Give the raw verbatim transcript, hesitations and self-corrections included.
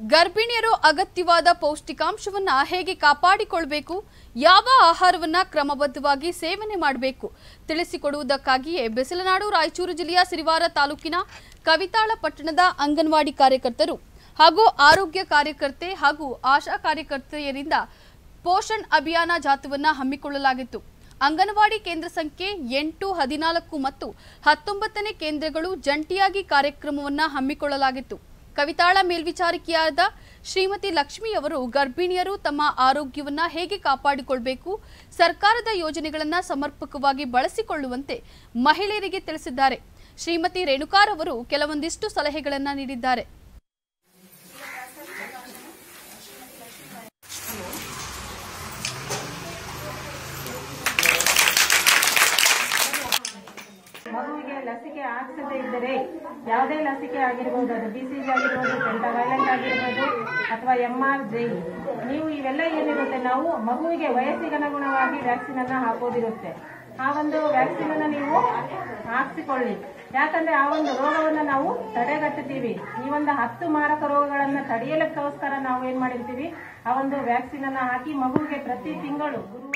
ಗರ್ಭಿಣಿಯರು ಅಗತ್ಯವಾದ ಪೌಷ್ಟಿಕಾಂಶವನ್ನ ಹೇಗೆ ಕಾಪಾಡಿಕೊಳ್ಳಬೇಕು, ಯಾವ ಆಹಾರವನ್ನ ಕ್ರಮಬದ್ಧವಾಗಿ ಸೇವನೆ ಮಾಡಬೇಕು ತಿಳಿಸಿಕೊಡುವುದಕ್ಕಾಗಿಯೇ ಬೆಸಲನಾಡು ರಾಯಚೂರು ಜಿಲ್ಲೆಯ ಸಿರಿವಾರ ತಾಲೂಕಿನ ಕವಿತಾಳ ಪಟ್ಟಣದ ಅಂಗನವಾಡಿ ಕಾರ್ಯಕರ್ತರು ಹಾಗೂ ಆರೋಗ್ಯ ಕಾರ್ಯಕರ್ತೆ ಹಾಗೂ ಆಶಾ ಕಾರ್ಯಕರ್ತೆಯರಿಂದ ಪೋಷಣ್ ಅಭಿಯಾನ ಜಾಥಾವನ್ನ ಹಮ್ಮಿಕೊಳ್ಳಲಾಗಿತ್ತು। ಅಂಗನವಾಡಿ ಕೇಂದ್ರ ಸಂಖ್ಯೆ ಎಂಟು, ಹದಿನಾಲ್ಕು ಮತ್ತು ಹತ್ತೊಂಬತ್ತನೇ ಕೇಂದ್ರಗಳು ಜಂಟಿಯಾಗಿ ಕಾರ್ಯಕ್ರಮವನ್ನು ಹಮ್ಮಿಕೊಳ್ಳಲಾಗಿತ್ತು। ಕವಿತಾಳ ಮೇಲ್ವಿಚಾರಕಿಯಾದ ಶ್ರೀಮತಿ ಲಕ್ಷ್ಮಿ ಅವರು ಗರ್ಭಿಣಿಯರು ತಮ್ಮ ಆರೋಗ್ಯವನ್ನ ಹೇಗೆ ಕಾಪಾಡಿಕೊಳ್ಳಬೇಕು, ಸರ್ಕಾರದ ಯೋಜನೆಗಳನ್ನು ಸಮರ್ಪಕವಾಗಿ ಬಳಸಿಕೊಳ್ಳುವಂತೆ ಮಹಿಳೆಯರಿಗೆ ತಿಳಿಸಿದ್ದಾರೆ। ಶ್ರೀಮತಿ ರೇಣುಕಾರ್ ಅವರು ಕೆಲವೊಂದಿಷ್ಟು ಸಲಹೆಗಳನ್ನು ನೀಡಿದ್ದಾರೆ। ಮಗುವಿಗೆ ಲಸಿಕೆ ಹಾಕಿಸದೇ ಇದ್ದರೆ ಯಾವುದೇ ಲಸಿಕೆ ಆಗಿರಬಹುದು, ಅದು ಡಿಸಿಜಿ ಆಗಿರ್ಬೋದು, ಪೆಂಟಾವೈಲೆಂಟ್ ಆಗಿರ್ಬೋದು ಅಥವಾ ಎಂ ಆರ್ ಜೈ, ನೀವು ಇವೆಲ್ಲ ಏನಿರುತ್ತೆ ನಾವು ಮಗುವಿಗೆ ವಯಸ್ಸಿಗನುಗುಣವಾಗಿ ವ್ಯಾಕ್ಸಿನ್ ಅನ್ನ ಹಾಕೋದಿರುತ್ತೆ। ಆ ಒಂದು ವ್ಯಾಕ್ಸಿನ್ ಅನ್ನ ನೀವು ಹಾಕಿಸಿಕೊಳ್ಳಿ, ಯಾಕಂದ್ರೆ ಆ ಒಂದು ರೋಗವನ್ನ ನಾವು ತಡೆಗಟ್ಟುತ್ತೀವಿ। ಈ ಒಂದು ಹತ್ತು ಮಾರಕ ರೋಗಗಳನ್ನ ತಡೆಯಲಿಕ್ಕೋಸ್ಕರ ನಾವು ಏನ್ ಮಾಡಿರ್ತೀವಿ, ಆ ಒಂದು ವ್ಯಾಕ್ಸಿನ್ ಅನ್ನ ಹಾಕಿ ಮಗುವಿಗೆ ಪ್ರತಿ ತಿಂಗಳು ಗುರು